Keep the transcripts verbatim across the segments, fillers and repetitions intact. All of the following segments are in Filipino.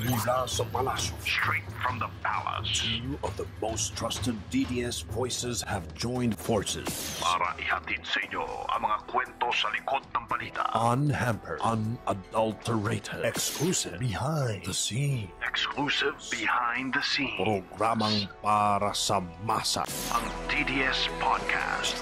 Mula sa palasyo, straight from the palace, two of the most trusted D D S voices have joined forces para ihatid sa inyo ang mga kwento sa likod ng balita. Unhampered, unadulterated, exclusive, behind the scene. Exclusive behind the scene. Programang para sa masa. Ang D D S Podcast.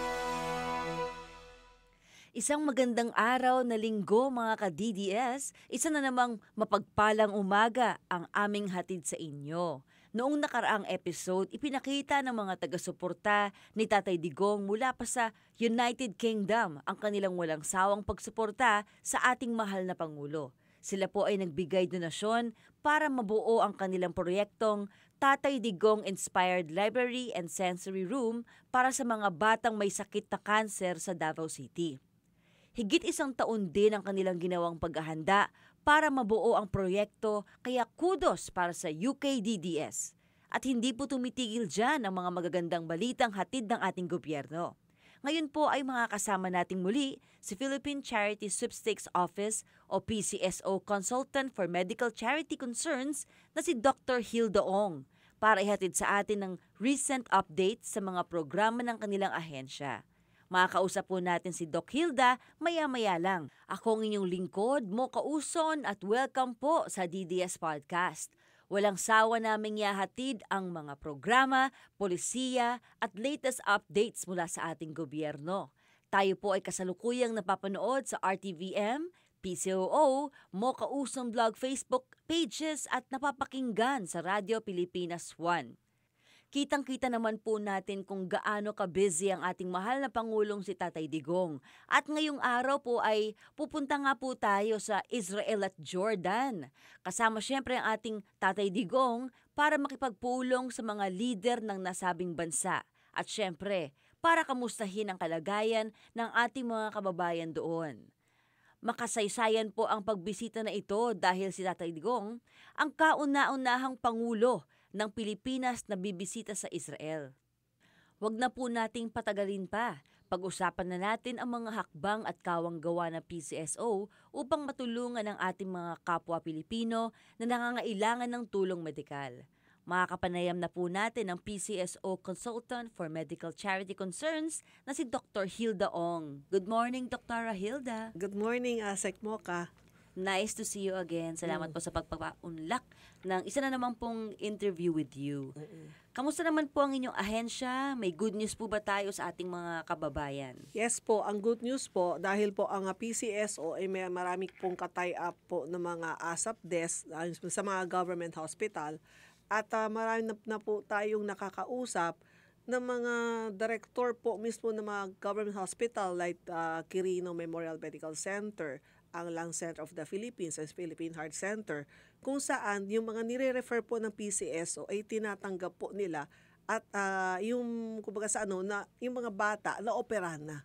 Isang magandang araw na linggo mga ka-D D S, isa na namang mapagpalang umaga ang aming hatid sa inyo. Noong nakaraang episode, ipinakita ng mga taga-suporta ni Tatay Digong mula pa sa United Kingdom ang kanilang walang sawang pagsuporta sa ating mahal na Pangulo. Sila po ay nagbigay donasyon para mabuo ang kanilang proyektong Tatay Digong Inspired Library and Sensory Room para sa mga batang may sakit na kanser sa Davao City. Higit isang taon din ang kanilang ginawang paghahanda para mabuo ang proyekto, kaya kudos para sa U K D D S. At hindi po tumitigil dyan ang mga magagandang balitang hatid ng ating gobyerno. Ngayon po ay makakasama nating muli si Philippine Charity Sweepstakes Office o P C S O Consultant for Medical Charity Concerns na si Doctor Hilda Ong para ihatid sa atin ng recent updates sa mga programa ng kanilang ahensya. Makakausap po natin si Doc Hilda maya-maya lang. Ako ang inyong lingkod, Mocha Uson, at welcome po sa D D S Podcast. Walang sawa naming yahatid ang mga programa, polisiya at latest updates mula sa ating gobyerno. Tayo po ay kasalukuyang napapanood sa R T V M, P C O O, Mocha Uson Blog Facebook pages at napapakinggan sa Radyo Pilipinas one. Kitang-kita naman po natin kung gaano ka-busy ang ating mahal na Pangulong si Tatay Digong. At ngayong araw po ay pupunta nga po tayo sa Israel at Jordan. Kasama siyempre ang ating Tatay Digong para makipagpulong sa mga lider ng nasabing bansa. At siyempre, para kamustahin ang kalagayan ng ating mga kababayan doon. Makasaysayan po ang pagbisita na ito dahil si Tatay Digong ang kauna-unahang Pangulo ng Pilipinas na bibisita sa Israel. Huwag na po nating patagalin pa. Pag-usapan na natin ang mga hakbang at kawang-gawa ng P C S O upang matulungan ang ating mga kapwa Pilipino na nangangailangan ng tulong medikal. Makakapanayam na po natin ang P C S O Consultant for Medical Charity Concerns na si Doctor Hilda Ong. Good morning, Doctora Hilda. Good morning, Asek Mocha. Nice to see you again. Salamat mm. po sa pagpapaunlak ng isa na naman pong interview with you. Mm-mm. Kamusta naman po ang inyong ahensya? May good news po ba tayo sa ating mga kababayan? Yes po, ang good news po dahil po ang P C S O ay may marami pong katay up po ng mga ASAP desk uh, sa mga government hospital at uh, marami na, na po tayong nakakausap ng mga director po mismo ng mga government hospital like uh, Quirino Memorial Medical Center, ang Lung Center of the Philippines, as Philippine Heart Center, kung saan yung mga nire-refer po ng P C S O ay tinatanggap po nila at uh, yung kumbaga sa ano na yung mga bata na operahan na.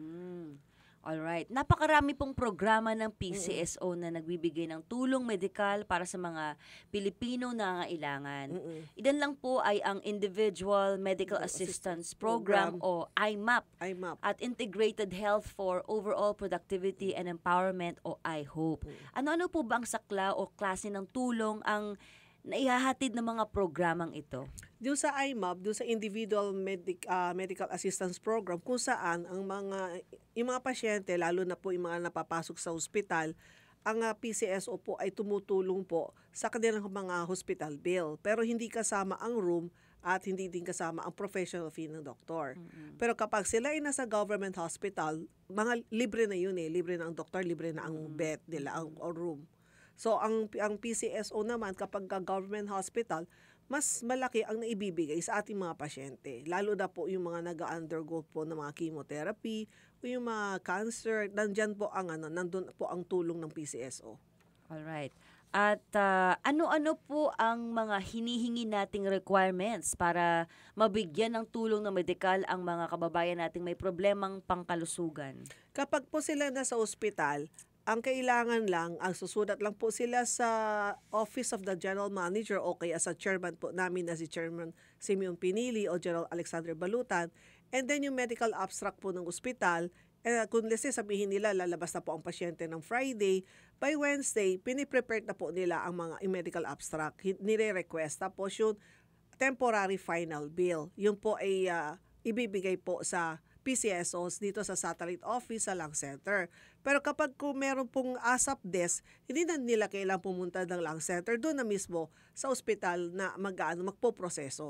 Mm. Alright. Napakarami pong programa ng P C S O na nagbibigay ng tulong medikal para sa mga Pilipino na nangangailangan. Mm-mm. Ilan lang po ay ang Individual Medical Assistance Program, Program o I M A P, I M A P at Integrated Health for Overall Productivity and Empowerment o I HOPE. Mm. Ano-ano po ba ang sakla o klase ng tulong ang naihahatid ng mga programang ito? Doon sa I M A P, doon sa Individual Medic, uh, Medical Assistance Program, kung saan ang mga yung mga pasyente, lalo na po yung mga napapasok sa ospital, ang uh, P C S O po ay tumutulong po sa kanilang mga hospital bill. Pero hindi kasama ang room at hindi din kasama ang professional fee ng doktor. Mm-hmm. Pero kapag sila ay nasa government hospital, mga libre na yun eh. Libre na ang doktor, libre na ang bed nila, ang, ang room. So ang ang P C S O naman kapag government hospital, mas malaki ang naibibigay sa ating mga pasyente. Lalo na po yung mga nag-undergo po ng mga chemotherapy o yung mga cancer, nandyan po ang ano, nandun po ang tulong ng P C S O. Alright. At uh, ano-ano po ang mga hinihingi nating requirements para mabigyan ng tulong na medikal ang mga kababayan nating may problemang pangkalusugan? Kapag po sila nasa ospital, ang kailangan lang, ang susulat lang po sila sa Office of the General Manager o kaya sa chairman po namin na si Chairman Simeon Pinili o General Alexander Balutan, and then yung medical abstract po ng ospital, Eh, kung let's say, sabihin nila, lalabas na po ang pasyente ng Friday, by Wednesday, piniprepare na po nila ang mga yung medical abstract. Hi- Nire-request. Tapos yung temporary final bill, yun po ay uh, ibibigay po sa P C S Os dito sa satellite office sa Lung Center. Pero kapag kung meron pong ASAP desk, hindi na nila kailangang pumunta ng Lung Center, doon na mismo sa ospital na mag-ano, magpo-proseso.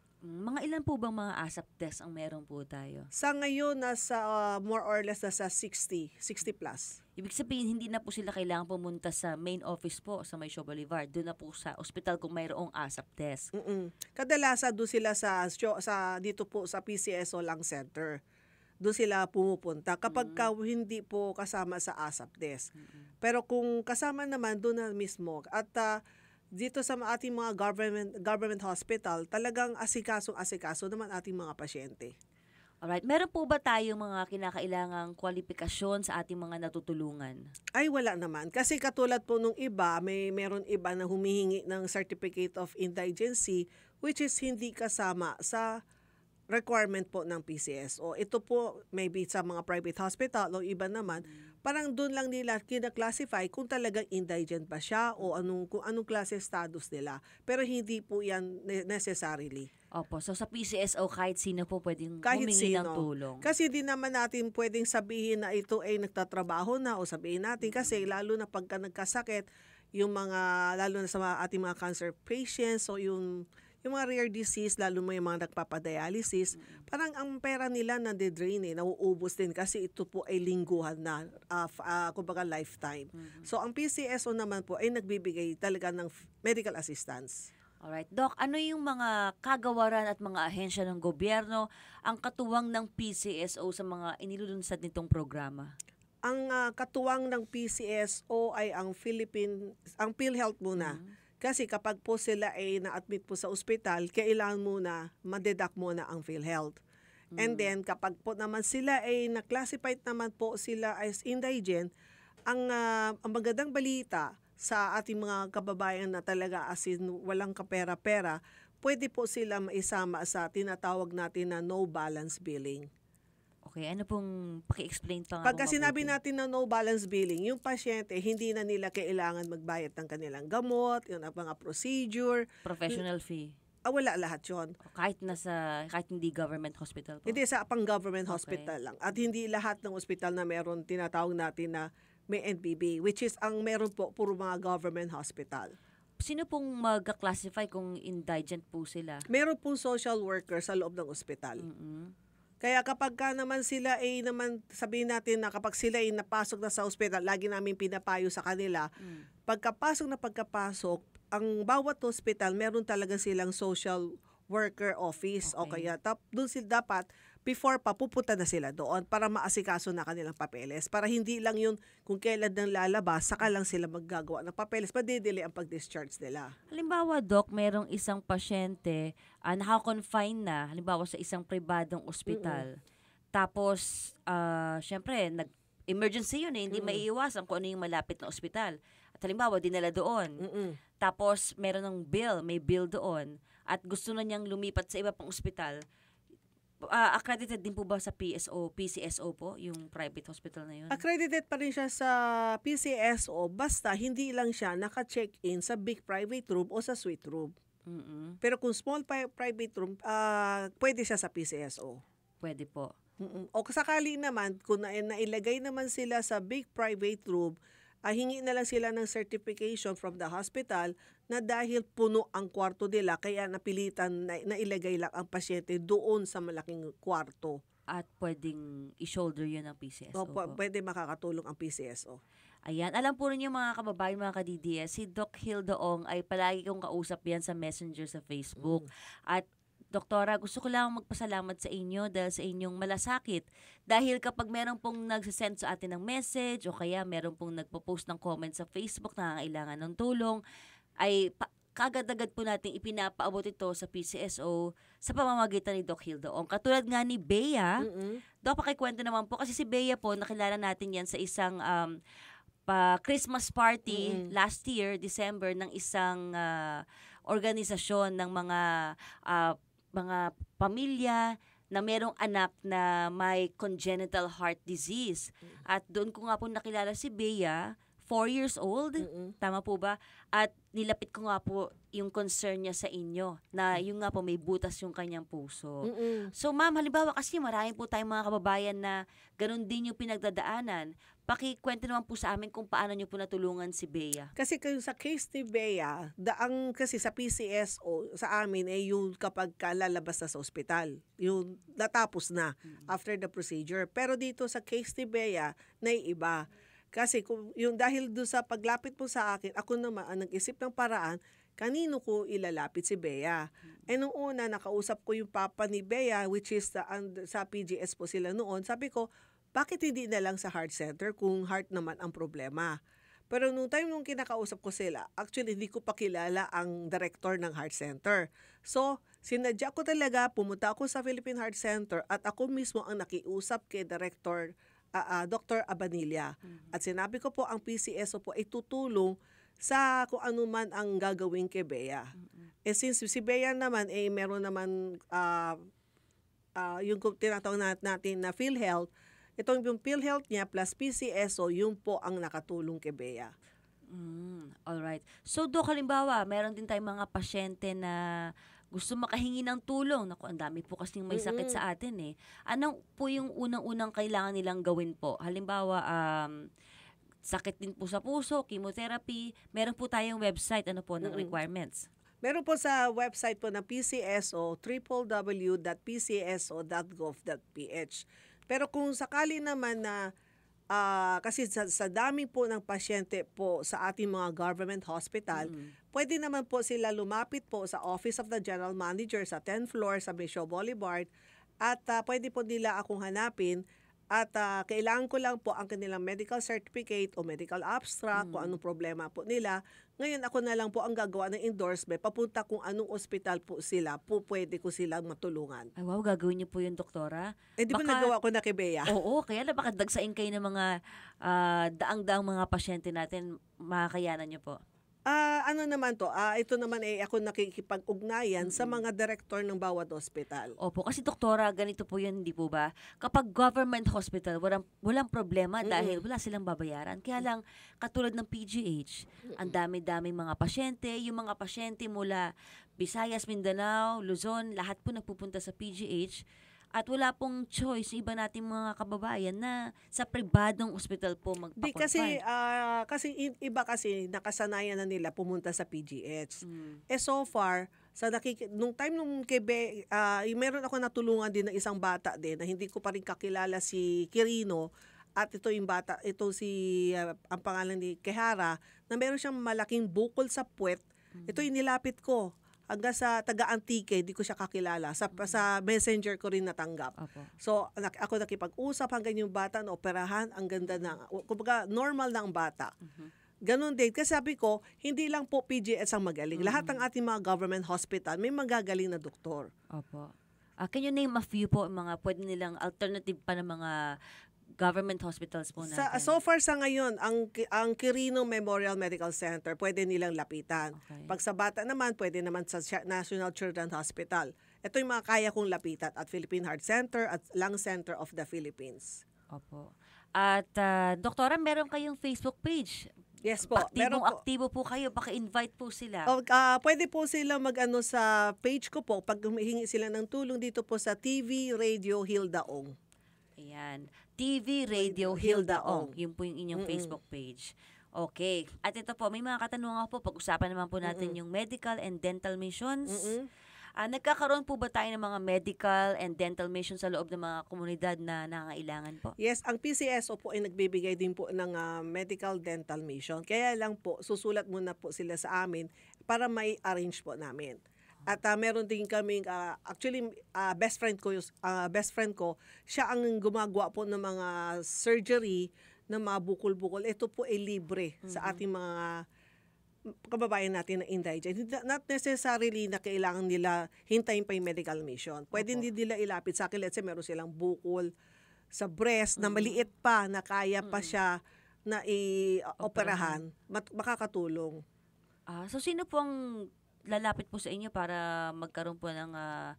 Mga ilan po bang mga ASAP desk ang meron po tayo? Sa ngayon, nasa uh, more or less nasa sixty, sixty plus. Ibig sabihin, hindi na po sila kailangan pumunta sa main office po sa May Show Boulevard. Doon na po sa ospital kung mayroong ASAP desk. Mm-mm. Kadalasan doon sila sa, sa dito po sa P C S O Lung Center. Doon sila pumupunta kapag mm-hmm. ka hindi po kasama sa ASAP desk. Mm-hmm. Pero kung kasama naman doon na mismo at uh, dito sa ating mga government government hospital, talagang asikaso-asikaso naman ating mga pasyente. Alright, meron po ba tayong mga kinakailangang kwalifikasyon sa ating mga natutulungan? Ay, wala naman. Kasi katulad po nung iba, may meron iba na humihingi ng Certificate of Indigency which is hindi kasama sa requirement po ng P C S O. Ito po maybe sa mga private hospital o iba naman, mm. parang doon lang nila kina-classify kung talagang indigent ba siya o anong kung anong klase status nila. Pero hindi po yan necessarily. Opo, so sa P C S O kahit sino po pwedeng kahit humingi sino. ng tulong. Kasi di naman natin pwedeng sabihin na ito ay nagtatrabaho na o sabihin natin kasi lalo na pagka nagkasakit, yung mga lalo na sa mga, ating mga cancer patients o yung yung mga rare disease, lalo mo yung mga nagpapadialysis, mm-hmm. parang ang pera nila nade-drain eh, nauubos din kasi ito po ay lingguhan na, uh, uh, kumbaga lifetime. Mm-hmm. So ang P C S O naman po ay nagbibigay talaga ng medical assistance. Alright, Doc, ano yung mga kagawaran at mga ahensya ng gobyerno ang katuwang ng P C S O sa mga inilulunsad nitong programa? Ang uh, katuwang ng P C S O ay ang Philippine, ang PhilHealth muna. Mm-hmm. Kasi kapag po sila ay na-admit po sa ospital, kailangan muna, madeduct muna ang PhilHealth. Mm. And then, kapag po naman sila ay na-classified naman po sila as indigent, ang, uh, ang magandang balita sa ating mga kababayan na talaga as in walang kapera-pera, pwede po sila maisama sa tinatawag natin na no balance billing. Okay, ano pong paki-explain pa nga? Pagka sinabi natin na no balance billing, yung pasyente, hindi na nila kailangan magbayad ng kanilang gamot, yung mga procedure. Professional fee. Ah, wala lahat yun. Kahit nasa, kahit hindi government hospital po? Hindi, sa pang-government okay. hospital lang. At hindi lahat ng ospital na meron, tinatawag natin na may N P B, which is ang meron po, puro mga government hospital. Sino pong mag-classify kung indigent po sila? Meron pong social worker sa loob ng ospital. Mm-hmm. Kaya kapag ka naman sila ay naman, sabihin natin na kapag sila ay napasok na sa ospital, lagi namin pinapayo sa kanila, mm. pagkapasok na pagkapasok, ang bawat ospital, meron talaga silang social worker office. Okay. O kaya tap, doon sila dapat, before pa, pupunta na sila doon para maasikaso na kanilang papeles. Para hindi lang yun kung kailan nang lalabas, saka lang sila maggagawa ng papeles, padidili ang pag-discharge nila. Halimbawa, Doc, merong isang pasyente, uh, naka-confine na, halimbawa sa isang pribadong ospital. Mm-hmm. Tapos, uh, syempre, nag-emergency yun eh, hindi mm-hmm. maiiwasan kung ano yung malapit na ospital. At halimbawa, dinala doon. Mm-hmm. Tapos, meron ng bill, may bill doon. At gusto na niyang lumipat sa iba pang ospital. Uh, accredited din po ba sa P S O, P C S O po, yung private hospital na yun? Accredited pa rin siya sa P C S O, basta hindi lang siya naka-check-in sa big private room o sa suite room. Mm-mm. Pero kung small pi- private room, uh, pwede siya sa P C S O. Pwede po. Mm-mm. O sakali naman, kung na- nailagay naman sila sa big private room, uh, hingi na lang sila ng certification from the hospital na dahil puno ang kwarto nila, kaya napilitan na, na ilagay lang ang pasyente doon sa malaking kwarto. At pwedeng i-shoulder yun ng P C S O. O, p- pwede makakatulong ang P C S O. Ayan, alam po rin yung mga kababayan, mga ka-D D S, si Doc Hilda Ong ay palagi kong kausap yan sa Messenger sa Facebook. Mm. At Doktora, gusto ko lang magpasalamat sa inyo dahil sa inyong malasakit. Dahil kapag meron pong nagsisend sa atin ng message o kaya meron pong nagpo-post ng comment sa Facebook na kailangan ng tulong, ay pa- kagad-agad po natin ipinapaabot ito sa P C S O sa pamamagitan ni Doc Hilda Ong. Katulad nga ni Bea, mm-hmm. Doc, pakikwento naman po kasi si Bea po, nakilala natin yan sa isang um, pa Christmas party mm-hmm. last year, December, ng isang uh, organisasyon ng mga uh, mga pamilya na merong anak na may congenital heart disease. At doon ko nga po nakilala si Bea, four years old, Mm-mm. tama po ba? At nilapit ko nga po yung concern niya sa inyo na yung nga po may butas yung kanyang puso. Mm-mm. So ma'am, halimbawa kasi maraming po tayong mga kababayan na ganun din yung pinagdadaanan. Pakikwento naman po sa amin kung paano niyo po natulungan si Bea. Kasi kung sa case ni Bea, daang kasi sa P C S O sa amin ay yung kapag ka lalabas na sa ospital, yung natapos na after the procedure. Pero dito sa case ni Bea, naiiba. Kasi kung yung dahil do sa paglapit mo sa akin, ako naman ang nag-isip ng paraan, kanino ko ilalapit si Bea. Eh nung una, nakausap ko yung papa ni Bea, which is the, and, sa P G S po sila noon. Sabi ko, bakit hindi na lang sa heart center kung heart naman ang problema? Pero nung time nung kinakausap ko sila, actually hindi ko pa kilala ang director ng heart center. So, sinadya ko talaga, pumunta ako sa Philippine Heart Center at ako mismo ang nakiusap kay Director uh, uh, Doctor Abanilla. Mm-hmm. At sinabi ko po ang P C S O po ay tutulong sa kung ano man ang gagawin kay Bea. Mm-hmm. Eh since si Bea naman eh meron naman uh, uh, yung tinatawag natin na PhilHealth, itong yung PhilHealth niya plus P C S O, yun po ang nakatulong kay Bea. Mm, alright. So, Dok, halimbawa, meron din tayong mga pasyente na gusto makahingi ng tulong. Naku, ang dami po kasing may sakit Mm-mm. sa atin eh. Anong po yung unang-unang kailangan nilang gawin po? Halimbawa, um, sakit din po sa puso, chemotherapy. Meron po tayong website, ano po, ng Mm-mm. requirements. Meron po sa website po ng P C S O, w w w dot p c s o dot gov dot p h. Pero kung sakali naman na, uh, kasi sa, sa dami po ng pasyente po sa ating mga government hospital, mm-hmm. pwede naman po sila lumapit po sa Office of the General Manager sa tenth floor sa Mission Boulevard at uh, pwede po nila akong hanapin at uh, kailangan ko lang po ang kanilang medical certificate o medical abstract mm-hmm. kung anong problema po nila. Ngayon ako na lang po ang gagawa ng endorsement papunta kung anong ospital po sila po pwede ko silang matulungan. Ay wow, gagawin niyo po yun, doktora? Eh di ba Baka, nagawa ko na kay Bea? Oo, kaya na baka dagsain kayo ng mga uh, daang-daang mga pasyente natin, makakayanan niyo po. Ah, uh, ano naman to? Ah, uh, ito naman ay eh, ako nakikipag-ugnayan mm-hmm. sa mga direktor ng bawat ospital. Opo, kasi doktora, ganito po 'yun, hindi po ba? Kapag government hospital, walang walang problema mm-hmm. dahil wala silang babayaran. Kaya lang katulad ng P G H, mm-hmm. ang dami-daming mga pasyente, yung mga pasyente mula Visayas, Mindanao, Luzon, lahat po nagpupunta sa P G H. At wala pong choice iba nating mga kababayan na sa pribadong ospital po magpakonfine. Di kasi uh, kasi iba kasi nakasanayan na nila pumunta sa P G H. Mm. Eh so far sa nakik nung time nung kebe uh, meron ako natulungan din ng isang bata din na hindi ko pa rin kakilala si Quirino at ito yung bata ito si uh, ang pangalan ni Kehara na meron siyang malaking bukol sa puwet. Mm. Ito yung nilapit ko. Hanggang sa taga-Antique, di ko siya kakilala. Sa, mm-hmm. sa messenger ko rin natanggap. Opo. So, nak- ako nakipag-usap hanggang yung bata na operahan. Ang ganda na, kumbaga, normal na ang bata. Mm-hmm. Ganon din. Kasi sabi ko, hindi lang po P G S ang magaling. Mm-hmm. Lahat ng ating mga government hospital, may magagaling na doktor. Opo. Uh, can you name a few po, mga pwede nilang alternative pa ng mga government hospitals po natin? Sa, so far sa ngayon, ang ang Quirino Memorial Medical Center, pwede nilang lapitan. Okay. Pag sa bata naman, pwede naman sa National Children's Hospital. Ito yung mga kaya kong lapitan at Philippine Heart Center at Lung Center of the Philippines. Opo. At uh, doktora, meron kayong Facebook page. Yes po. Aktibong po. Aktibo po kayo. Paki-invite po sila. O, uh, pwede po sila mag-ano sa page ko po pag humihingi sila ng tulong dito po sa T V Radio Hilda Ong. Ayan. T V Radio Hilda Ong. Yun po yung inyong mm-hmm. Facebook page. Okay. At ito po, may mga katanungan po. Pag-usapan naman po natin mm-hmm. yung medical and dental missions. Mm-hmm. Uh, nagkakaroon po ba tayo ng mga medical and dental missions sa loob ng mga komunidad na nangangailangan po? Yes, ang P C S O po ay nagbibigay din po ng uh, medical dental mission. Kaya lang po, susulat muna po sila sa amin para may arrange po namin. At uh, meron din kaming uh, actually uh, best friend ko uh, best friend ko, siya ang gumagawa po ng mga surgery ng mga bukol-bukol. Ito po ay libre mm-hmm. sa ating mga kababayan natin na indigent. Not necessarily na kailangan nila hintayin pa yung medical mission. Pwede din nila ilapit sa akin. Let's say meron silang bukol sa breast mm-hmm. na maliit pa, na kaya pa mm-hmm. siya na i-operahan. Mat- makakatulong. Ah, so sino po ang lalapit po sa inyo para magkaroon po ng uh,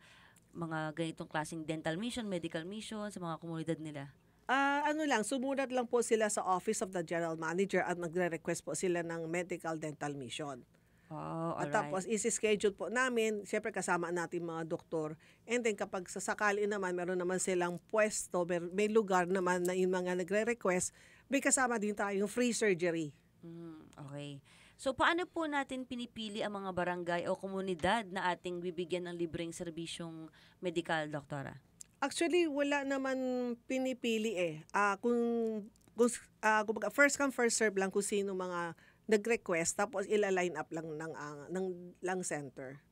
mga ganitong klaseng dental mission, medical mission sa mga komunidad nila? Ah, ano lang, sumunod lang po sila sa Office of the General Manager at nagre-request po sila ng medical dental mission. Oh, At alright. tapos isi-schedule po namin, siyempre kasama natin mga doktor. And then kapag sasakali naman, meron naman silang pwesto, may, may lugar naman na yung mga nagre-request, may kasama din tayong free surgery. Mm, okay. So, paano po natin pinipili ang mga barangay o komunidad na ating bibigyan ng libreng serbisyong medikal, doktora? Actually, wala naman pinipili eh. Ah, kung, kung ah, kumbaga, first come, first serve lang kung sino mga nag-request, tapos ila-line up lang ng, ah, ng lang center.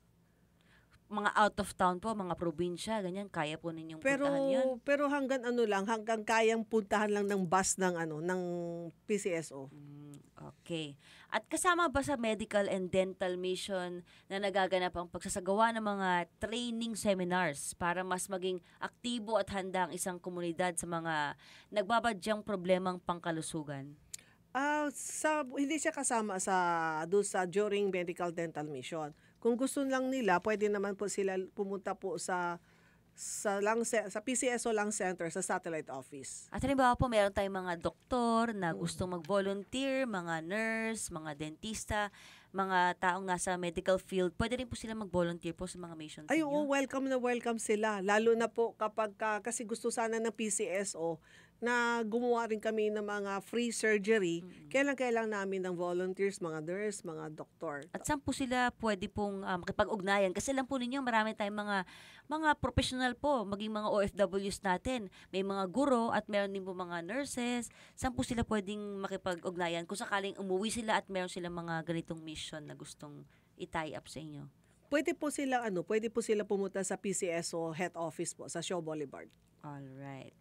Mga out of town po, mga probinsya, ganyan, kaya po ninyong Pero puntahan yun? pero hanggang ano lang, hanggang kayang puntahan lang ng bus ng ano, ng P C S O. Mm, okay. At kasama ba sa medical and dental mission na nagaganap ang pagsasagawa ng mga training seminars para mas maging aktibo at handa ang isang komunidad sa mga nagbabadyang problemang pangkalusugan? Ah, sa hindi siya kasama sa do sa during medical dental mission. Kung gusto lang nila, pwede naman po sila pumunta po sa sa lang sa P C S O lang center sa satellite office. At halimbawa po, meron tayong mga doktor na gustong mag-volunteer, mga nurse, mga dentista, mga taong nasa medical field. Pwede rin po sila mag-volunteer po sa mga mission Ay, ninyo? oo, welcome na welcome sila. Lalo na po kapag ka, kasi gusto sana ng P C S O na gumawa rin kami ng mga free surgery. Mm-hmm. Kailan-kailan namin ng volunteers, mga nurse, mga doktor. At saan po sila pwede pong um, makipag-ugnayan? Kasi lang po ninyo, marami tayong mga mga professional po, maging mga O F Ws natin. May mga guro at meron din po mga nurses. Saan po sila pwedeng makipag-ugnayan kung sakaling umuwi sila at meron silang mga ganitong mission na gustong i-tie up sa inyo? Pwede po sila ano, pwede po sila pumunta sa P C S O head office po sa Shaw Boulevard. All right.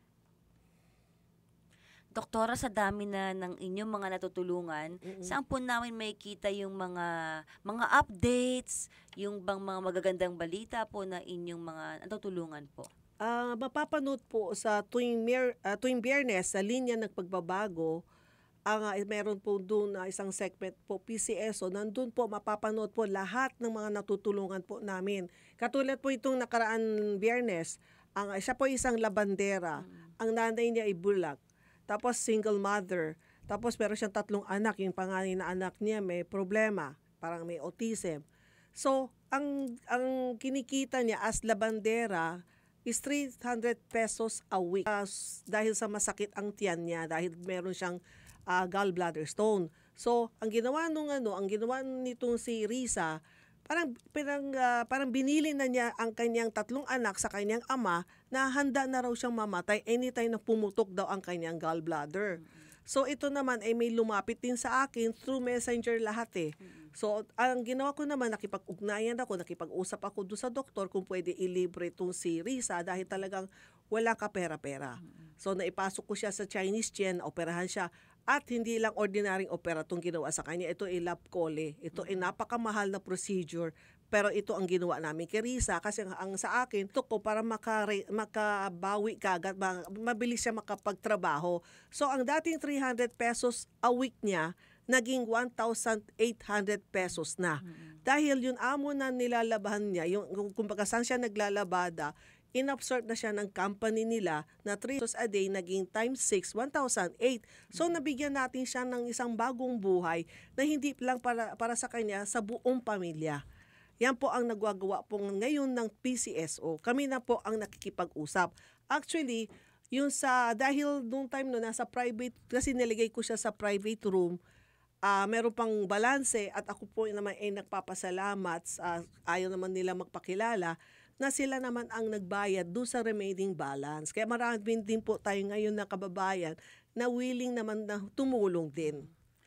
Doktora, sa dami na ng inyong mga natutulungan, mm-hmm. saan po namin may kita yung mga mga updates, yung bang mga magagandang balita po na inyong mga natutulungan po? Ah, uh, mapapanood po sa tuwing mer, uh, tuwing Biyernes sa linya ng pagbabago. Ang uh, meron po doon na uh, isang segment po P C S O. Nandun po mapapanood po lahat ng mga natutulungan po namin. Katulad po itong nakaraan Biyernes, ang uh, siya po isang labandera. Mm-hmm. Ang nanay niya ay bulag. Tapos single mother. Tapos meron siyang tatlong anak. Yung panganay na anak niya may problema. Parang may autism. So, ang ang kinikita niya as labandera is three hundred pesos a week. Uh, dahil sa masakit ang tiyan niya. Dahil meron siyang uh, gallbladder stone. So, ang ginawa nung ano, ang ginawa nitong si Risa, parang parang uh, parang binili na niya ang kanyang tatlong anak sa kanyang ama na handa na raw siyang mamatay anytime na pumutok daw ang kanyang gallbladder. Mm-hmm. So ito naman ay may lumapit din sa akin through messenger lahat eh. Mm-hmm. So ang ginawa ko naman, nakipag-ugnayan ako, nakipag-usap ako doon sa doktor kung pwede ilibre itong si Risa dahil talagang wala ka pera-pera. Mm-hmm. So naipasok ko siya sa Chinese Chen, operahan siya. At hindi lang ordinaryong opera itong ginawa sa kanya. Ito ay lab cole. Ito ay napakamahal na procedure. Pero ito ang ginawa namin kay Risa. Kasi ang, ang sa akin, ito ko para makare, makabawi ka agad, mabilis siya makapagtrabaho. So ang dating three hundred pesos a week niya, naging one thousand eight hundred pesos na. Mm-hmm. Dahil yung amo na nilalabahan niya, yung, kumbaga saan siya naglalabada, inabsorb na siya ng company nila na three pesos a day, naging times six, one thousand eight. So nabigyan natin siya ng isang bagong buhay na hindi lang para, para sa kanya, sa buong pamilya. Yan po ang nagwagawa po ngayon ng P C S O. Kami na po ang nakikipag-usap. Actually, yung sa, dahil nung time no, nasa private, kasi niligay ko siya sa private room, uh, meron pang balanse at ako po naman ay nagpapasalamat, uh, ayaw naman nila magpakilala, na sila naman ang nagbayad do sa remaining balance. Kaya marami din po tayo ngayon na kababayan na willing naman na tumulong din.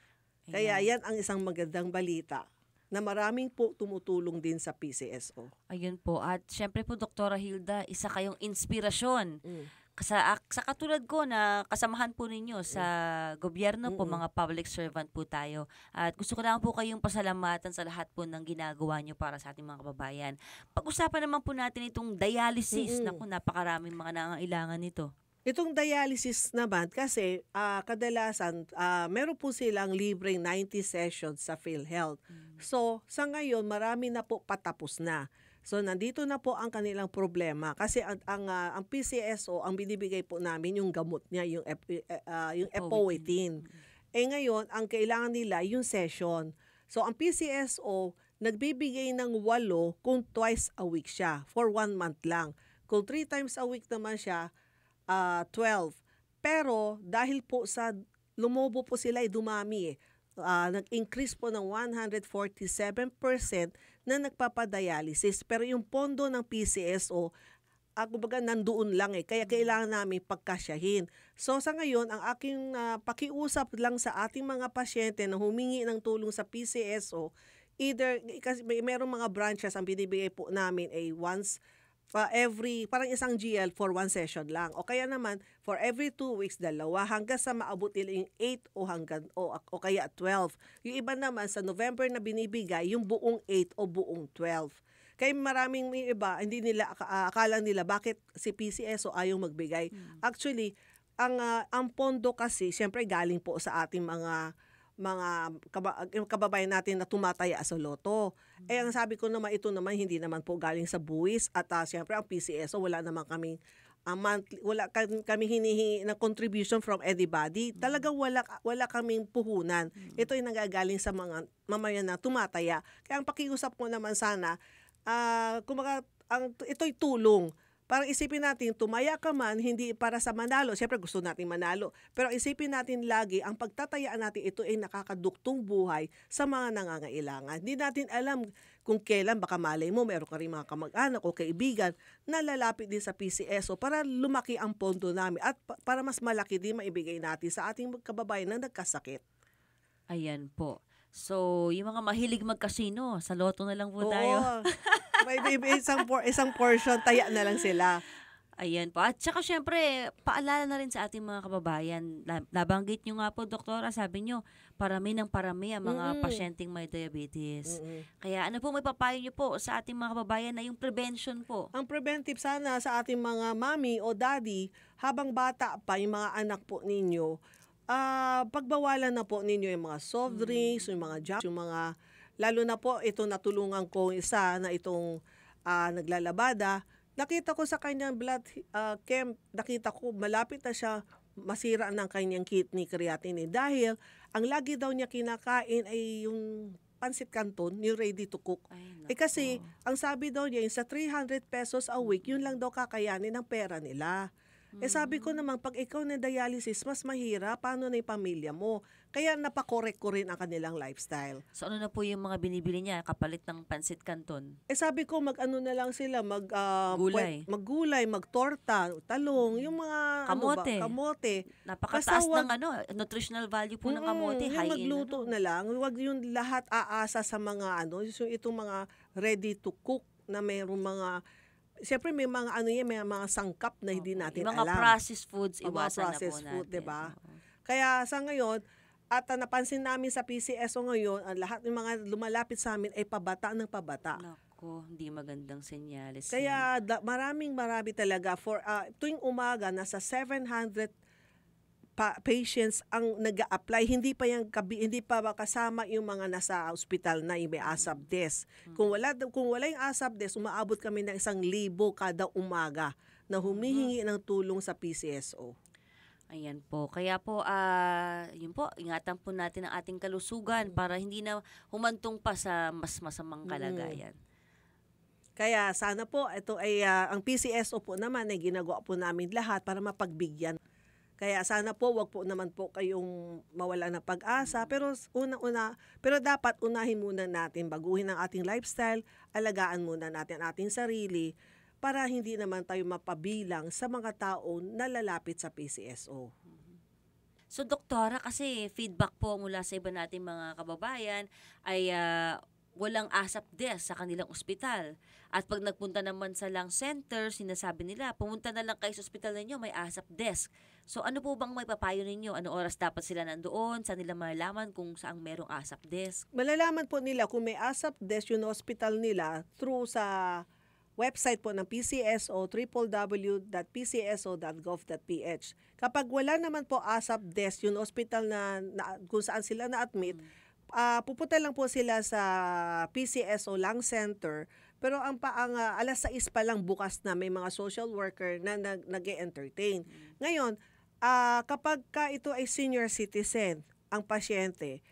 Kaya yan ang isang magandang balita na maraming po tumutulong din sa P C S O. Ayun po. At syempre po, Doktora Hilda, isa kayong inspirasyon. Mm. Sa, sa katulad ko na kasamahan po ninyo sa mm. gobyerno po, mm-hmm. mga public servant po tayo. At gusto ko lang po kayong pasalamatan sa lahat po ng ginagawa nyo para sa ating mga kababayan. Pag-usapan naman po natin itong dialysis. Mm-hmm. Naku, napakaraming mga nangangailangan nito. Itong dialysis naman, kasi uh, kadalasan, uh, meron po silang libreng ninety sessions sa PhilHealth. Mm. So, sa ngayon, marami na po patapos na. So nandito na po ang kanilang problema kasi ang ang, uh, ang P C S O ang binibigay po namin yung gamot niya, yung uh, yung epoetin. Eh ngayon ang kailangan nila yung session. So ang P C S O nagbibigay ng walo kung twice a week siya for one month lang. Kung three times a week naman siya, uh, twelve. Pero dahil po sa lumobo po sila ay dumami eh. Uh, nag-increase po ng one hundred forty-seven percent na nagpapadialysis. Pero yung pondo ng P C S O, uh, kumbaga nandoon lang eh. Kaya kailangan namin pagkasyahin. So sa ngayon, ang aking uh, pakiusap lang sa ating mga pasyente na humingi ng tulong sa P C S O, either, kasi may merong mga branches ang binibigay po namin ay once Uh, every, parang isang G L for one session lang. O kaya naman, for every two weeks, dalawa, hanggang sa maabot nila yung eight o, hanggang, o, o kaya twelve. Yung iba naman, sa November na binibigay, yung buong eight o buong twelve. Kaya maraming may iba, hindi nila, uh, akala nila, bakit si P C S O ayaw magbigay. Hmm. Actually, ang, uh, ang pondo kasi, syempre galing po sa ating mga mga kababayan natin na tumataya sa loto. Mm-hmm. Eh ang sabi ko naman, ito naman hindi naman po galing sa buwis at uh, siyempre ang P C S O wala naman kaming uh, monthly, wala kami hinihingi ng contribution from anybody. Mm-hmm. Talagang wala wala kaming puhunan. Mm-hmm. Ito ay nanggagaling sa mga mamayan na tumataya. Kaya ang pakiusap ko naman sana, uh, kumaga, ang ito'y tulong. Parang isipin natin, tumaya ka man, hindi para sa manalo. Siyempre gusto natin manalo. Pero isipin natin lagi, ang pagtatayaan natin, ito ay nakakaduktong buhay sa mga nangangailangan. Hindi natin alam kung kailan, baka malay mo, meron ka rin mga kamag-anak o kaibigan na lalapit din sa P C S O para lumaki ang pondo namin at para mas malaki din maibigay natin sa ating kababayan na nagkasakit. Ayan po. So, yung mga mahilig magkasino, sa loto na lang po Oo. tayo. May isang, por- isang portion, taya na lang sila. Ayan po. At saka syempre, paalala na rin sa ating mga kababayan. Nabanggit nyo nga po, doktora, sabi nyo, parami ng parami ang mga mm-hmm. pasyenteng may diabetes. Mm-hmm. Kaya ano po may papayo nyo po sa ating mga kababayan na yung prevention po? Ang preventive sana sa ating mga mami o daddy, habang bata pa yung mga anak po ninyo, uh, pagbawalan na po ninyo yung mga soft drinks, mm-hmm. yung mga junk, yung mga... Lalo na po, ito natulungan ko isa na itong uh, naglalabada. Nakita ko sa kanyang blood uh, chem, nakita ko malapit na siya masira ng kanyang kidney creatinine. Dahil ang lagi daw niya kinakain ay yung pansit canton, yung ready to cook. Ay, eh kasi, ang sabi daw niya, yung sa three hundred pesos a week, yun lang daw kakayanin ng pera nila. Eh sabi ko naman, pag ikaw na dialysis, mas mahirap. Paano na yung pamilya mo? Kaya napakorek ko rin ang kanilang lifestyle. So ano na po yung mga binibili niya kapalit ng pansit canton? Eh sabi ko, mag-ano na lang sila, mag, uh, gulay. Mag-gulay, mag-torta, talong, yung mga kamote. Ano ba, kamote. Napakataas wag, ng ano, nutritional value po mm, ng kamote. Yung high magluto in, ano? na lang. Huwag yung lahat aasa sa mga ano, yung itong mga ready to cook na mayroong mga... Siyempre may mga ano yan, may mga sangkap na hindi natin mga alam. Mga processed foods, iwasan mga processed na po food, natin. diba? Kaya sa ngayon, at uh, napansin namin sa P C S O ngayon, ang lahat ng mga lumalapit sa amin ay pabata ng pabata. Nako, hindi magandang senyales. Kaya da, maraming marami talaga. For uh, tuwing umaga, nasa seven hundred pa- patients ang nag-a-apply. Hindi pa yung hindi pa ba kasama yung mga nasa ospital na yung may A S A P desk. Mm-hmm. Kung wala kung wala yung A S A P desk, umaabot kami ng isang libo kada umaga na humihingi mm-hmm. ng tulong sa P C S O. Ayan po. Kaya po, uh, yun po, ingatan po natin ang ating kalusugan para hindi na humantong pa sa mas masamang kalagayan. Mm. Kaya sana po, ito ay, uh, ang P C S O po naman ay ginagawa po namin lahat para mapagbigyan. Kaya sana po, wag po naman po kayong mawala ng pag-asa. Pero una-una, pero dapat unahin muna natin, baguhin ang ating lifestyle, alagaan muna natin ang ating sarili, para hindi naman tayo mapabilang sa mga tao na lalapit sa P C S O. So, doktora, kasi feedback po mula sa iba nating mga kababayan ay uh, walang A S A P desk sa kanilang ospital. At pag nagpunta naman sa lung center, sinasabi nila, pumunta na lang kayo sa ospital ninyo, may A S A P desk. So, ano po bang may papayo ninyo? Ano oras dapat sila nandoon? Saan nila malalaman kung saan merong A S A P desk? Malalaman po nila kung may A S A P desk yung hospital nila through sa website po ng P C S O, w w w dot p c s o dot gov dot p h. Kapag wala naman po A S A P desk, yung hospital na, na kung saan sila na-admit, mm. uh, pupunta lang po sila sa P C S O Lung Center Pero ang pa ang uh, alas sais pa lang bukas na may mga social worker na nag, nag-entertain. Ngayon, uh, kapag ka ito ay senior citizen, ang pasyente,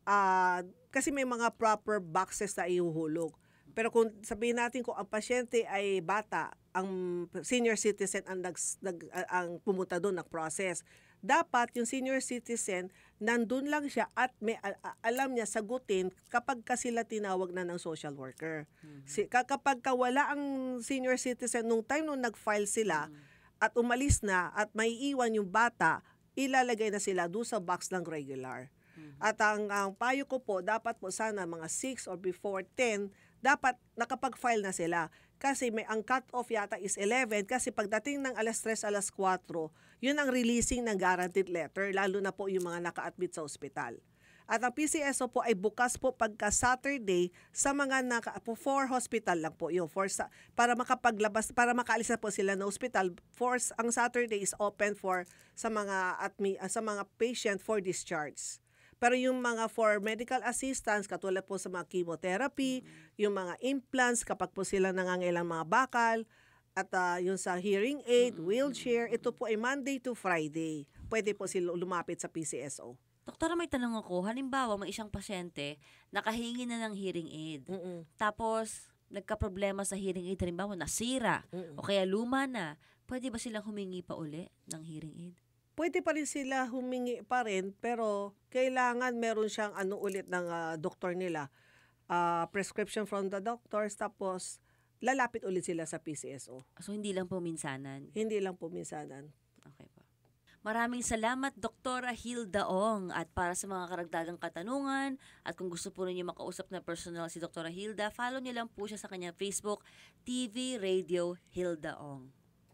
uh, kasi may mga proper boxes na ihuhulog. Pero kung sabihin natin kung ang pasyente ay bata, ang senior citizen ang, nag, nag, uh, ang pumunta doon, nag-process, dapat yung senior citizen, nandun lang siya at may uh, alam niya sagutin kapag ka sila tinawag na ng social worker. Mm-hmm. Si, kapag ka wala ang senior citizen, nung time nung nag-file sila mm-hmm. at umalis na at may iwan yung bata, ilalagay na sila doon sa box ng regular. Mm-hmm. At ang, ang payo ko po, dapat po sana mga six or before ten, dapat nakapag-file na sila. Kasi may ang cut-off yata is eleven kasi pagdating ng alas tres, alas kwatro, yun ang releasing ng guaranteed letter, lalo na po yung mga naka-admit sa ospital. At ang P C S O po ay bukas po pagka Saturday sa mga naka, for hospital lang po yun. For, para makapaglabas, para makaalis na po sila na ospital, for, ang Saturday is open for sa mga, admi, sa mga patient for discharge. Pero yung mga for medical assistance, katulad po sa mga chemotherapy, mm-hmm. yung mga implants, kapag po sila nangangailang mga bakal, at uh, yung sa hearing aid, mm-hmm. wheelchair, ito po ay Monday to Friday. Pwede po sila lumapit sa P C S O. Doktora, may tanong ako. Halimbawa, may isang pasyente, nakahingi na ng hearing aid. Mm-hmm. Tapos, nagka-problema sa hearing aid, halimbawa, nasira, mm-hmm. o kaya luma na. Pwede ba silang humingi pa uli ng hearing aid? Pwede pa rin sila humingi pa rin, pero kailangan meron siyang ano ulit ng uh, doktor nila. Uh, prescription from the doctors, tapos lalapit ulit sila sa P C S O. So, hindi lang po minsanan? Hindi lang po minsanan. Okay po. Maraming salamat, Doktora Hilda Ong. At para sa mga karagdagang katanungan, at kung gusto po ninyo makausap na personal si Doktora Hilda, follow niyo lang po siya sa kanyang Facebook, T V Radio Hilda Ong.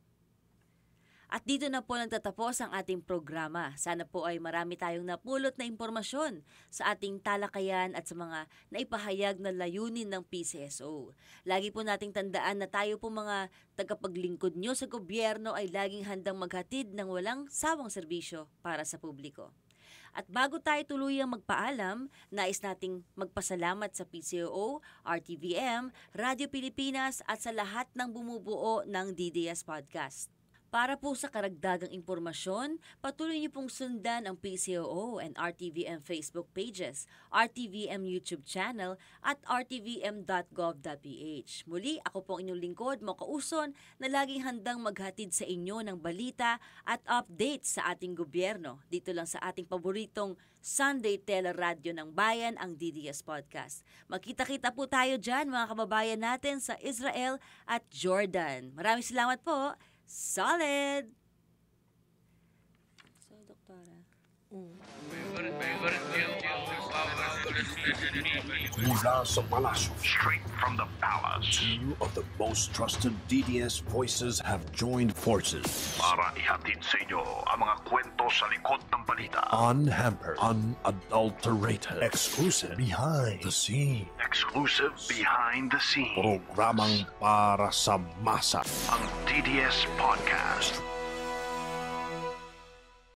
At dito na po nagtatapos ang ating programa. Sana po ay marami tayong napulot na impormasyon sa ating talakayan at sa mga naipahayag na layunin ng P C S O. Lagi po nating tandaan na tayo po mga tagapaglingkod nyo sa gobyerno ay laging handang maghatid ng walang sawang serbisyo para sa publiko. At bago tayo tuluyang magpaalam, nais nating magpasalamat sa P C O O, R T V M, Radyo Pilipinas at sa lahat ng bumubuo ng D D S Podcast. Para po sa karagdagang impormasyon, patuloy niyo pong sundan ang P C O O and R T V M Facebook pages, R T V M YouTube channel at r t v m dot gov dot p h. Muli, ako po ang inyong lingkod, Mocha Uson, na laging handang maghatid sa inyo ng balita at updates sa ating gobyerno. Dito lang sa ating paboritong Sunday tele-radio ng bayan, ang D D S Podcast. Magkita-kita po tayo dyan, mga kababayan natin sa Israel at Jordan. Maraming salamat po. Solid! So, Doktora. Mm. Mula sa palasyo, Straight from the palace. two of the most trusted D D S voices have joined forces. Para ihatid sa inyo ang mga kwento sa likod ng balita. Unhampered, unadulterated, exclusive, behind the scene. Exclusive behind the scenes. Programang para sa masa. Ang D D S Podcast.